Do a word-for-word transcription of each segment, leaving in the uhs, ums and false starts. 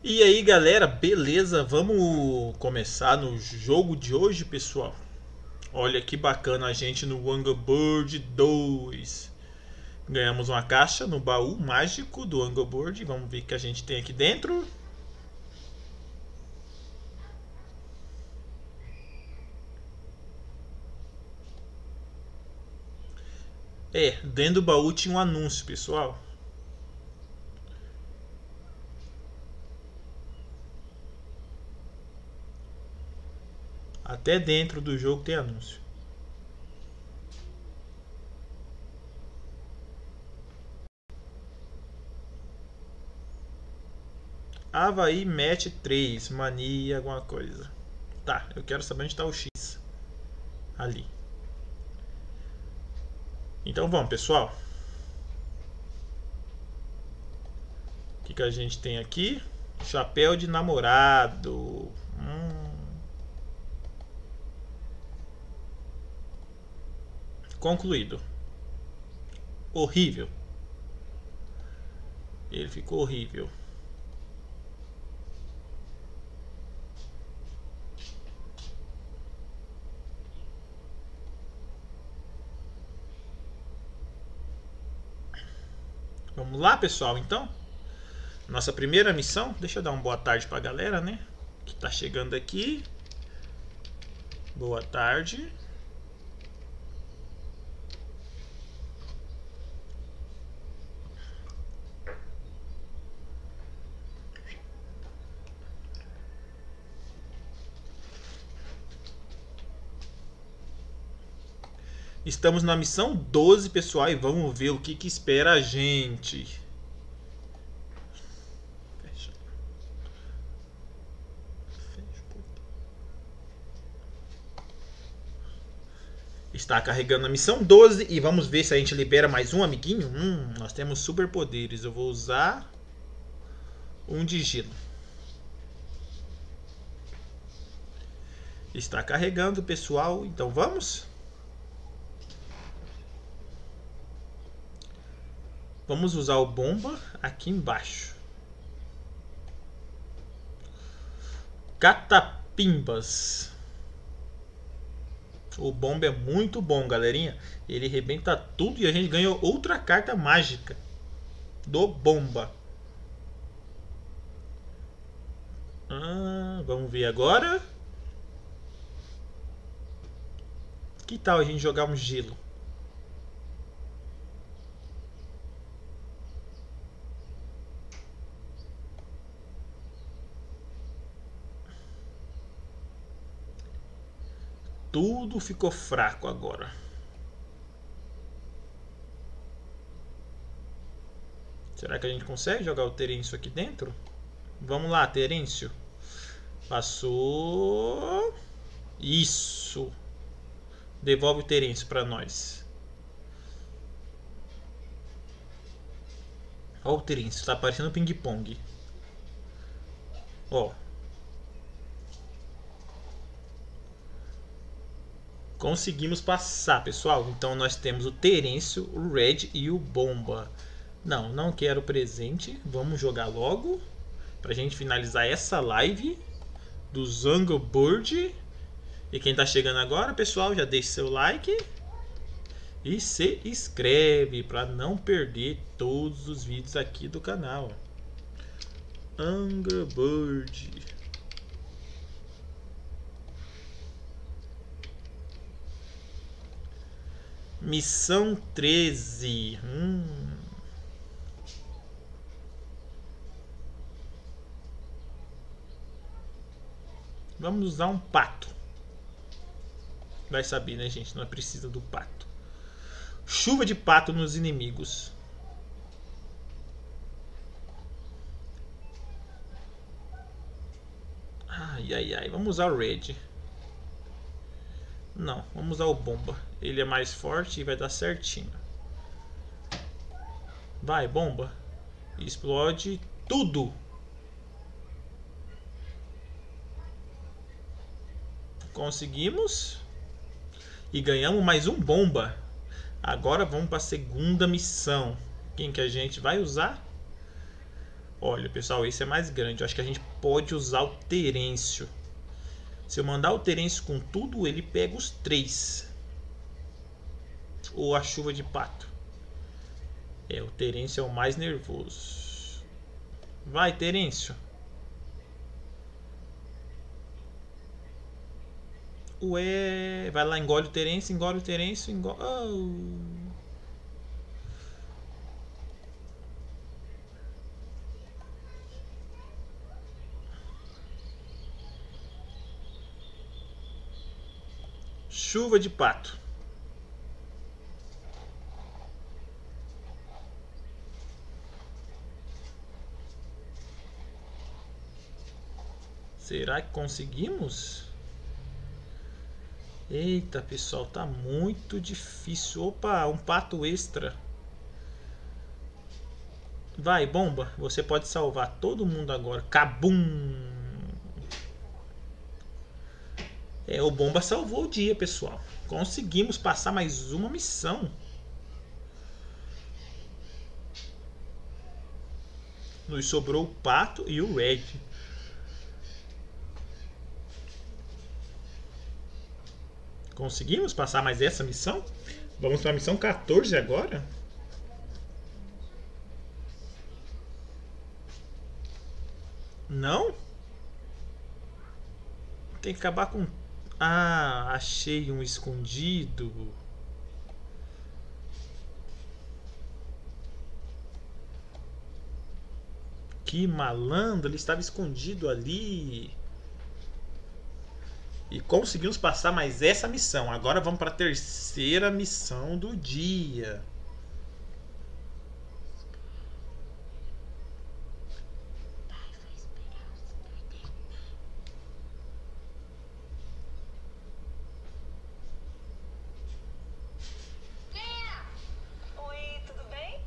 E aí galera, beleza? Vamos começar no jogo de hoje, pessoal. Olha que bacana a gente no Angry Bird dois. Ganhamos uma caixa no baú mágico do Angry Bird. Vamos ver o que a gente tem aqui dentro. É, dentro do baú tinha um anúncio, pessoal. Até dentro do jogo tem anúncio. Havaí Match três, mania, alguma coisa. Tá, eu quero saber onde está o X. Ali. Então vamos, pessoal. O que, que a gente tem aqui? Chapéu de namorado. Hum. Concluído. Horrível. Ele ficou horrível. Vamos lá, pessoal, então. Nossa primeira missão. Deixa eu dar uma boa tarde pra galera, né? Que tá chegando aqui. Boa tarde. Estamos na missão doze, pessoal, e vamos ver o que, que espera a gente. Fecha. Fecha. Está carregando a missão doze e vamos ver se a gente libera mais um amiguinho. Hum, nós temos superpoderes. Eu vou usar um de gelo. Está carregando, pessoal, então vamos? Vamos usar o bomba aqui embaixo. Catapimbas. O bomba é muito bom, galerinha. Ele arrebenta tudo e a gente ganhou outra carta mágica do bomba. Ah, vamos ver agora. Que tal a gente jogar um gelo? Tudo ficou fraco agora. Será que a gente consegue jogar o Terêncio aqui dentro? Vamos lá, Terêncio. Passou. Isso. Devolve o Terêncio para nós. Olha o Terêncio, tá parecendo ping-pong. Ó. Conseguimos passar, pessoal. Então nós temos o Terêncio, o Red e o Bomba. Não, não quero presente. Vamos jogar logo. Pra gente finalizar essa live do Angry Bird. E quem tá chegando agora, pessoal, já deixa seu like. E se inscreve para não perder todos os vídeos aqui do canal. Angry Bird. Missão treze. Hum. Vamos usar um pato. Vai saber, né, gente? Não precisa do pato. Chuva de pato nos inimigos. Ai, ai, ai. Vamos usar o Red. Não, vamos usar o Bomba. Ele é mais forte e vai dar certinho. Vai, Bomba. Explode tudo. Conseguimos. E ganhamos mais um Bomba. Agora vamos para a segunda missão. Quem que a gente vai usar? Olha, pessoal, esse é mais grande. Eu acho que a gente pode usar o Terêncio. Se eu mandar o Terêncio com tudo, ele pega os três. Ou a chuva de pato. É, o Terêncio é o mais nervoso. Vai, Terêncio. Ué, vai lá, engole o Terêncio, engole o Terêncio, engole... Oh. Chuva de pato. Será que conseguimos? Eita, pessoal, tá muito difícil. Opa, um pato extra. Vai, bomba. Você pode salvar todo mundo agora. Cabum! É, o bomba salvou o dia, pessoal. Conseguimos passar mais uma missão. Nos sobrou o pato e o Red. Conseguimos passar mais essa missão? Vamos para a missão quatorze agora? Não? Tem que acabar com... Ah, achei um escondido. Que malandro, ele estava escondido ali. E conseguimos passar mais essa missão. Agora vamos para a terceira missão do dia. Oi, tudo bem?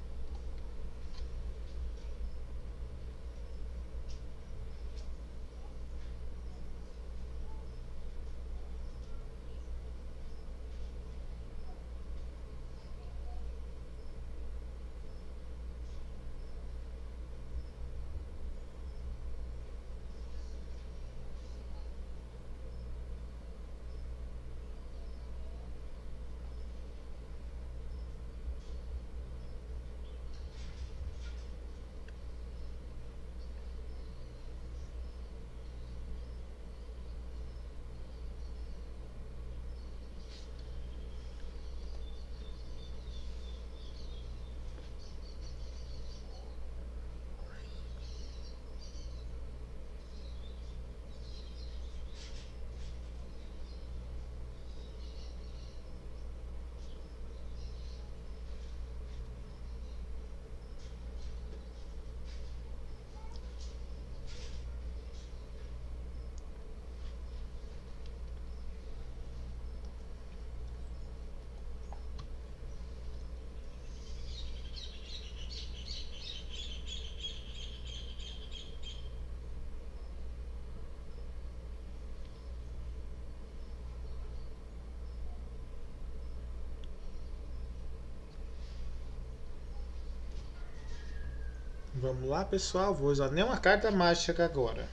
Vamos lá, pessoal. Vou usar nenhuma carta mágica agora.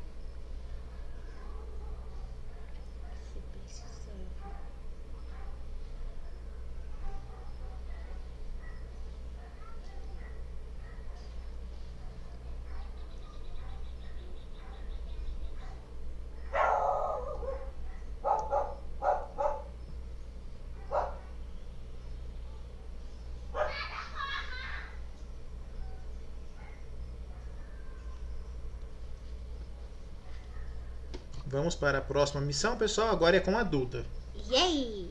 Vamos para a próxima missão, pessoal. Agora é com a Duda. Yay!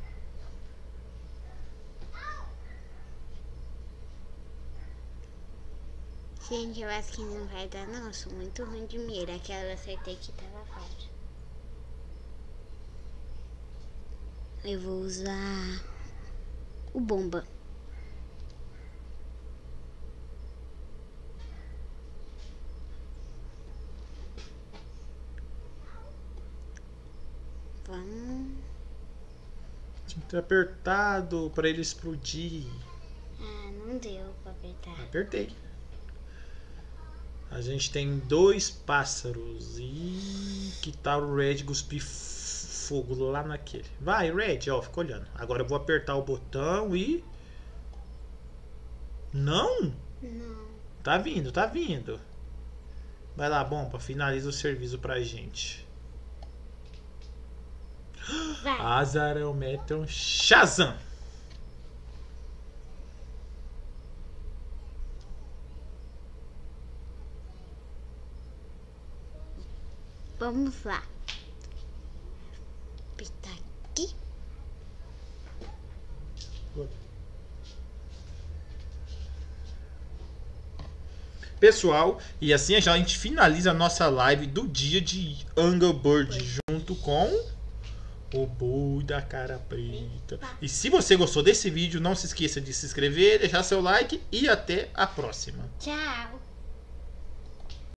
Gente, eu acho que não vai dar não. Eu sou muito ruim de mira. Aquela eu acertei que tava fácil. Eu vou usar o bomba. Vamos. Tinha que ter apertado para ele explodir. Ah, não deu pra apertar. Apertei. A gente tem dois pássaros. E que tal o Red cuspir fogo lá naquele? Vai, Red, ó, fica olhando. Agora eu vou apertar o botão e... Não? Não. Tá vindo, tá vindo. Vai lá, bomba, finaliza o serviço pra gente. Vai. Azrael Metron Shazam. Vamos lá. Apertar aqui. Pessoal, e assim já a gente finaliza a nossa live do dia de Angry Bird junto com o boi da cara preta. E se você gostou desse vídeo, não se esqueça de se inscrever, deixar seu like e até a próxima. Tchau.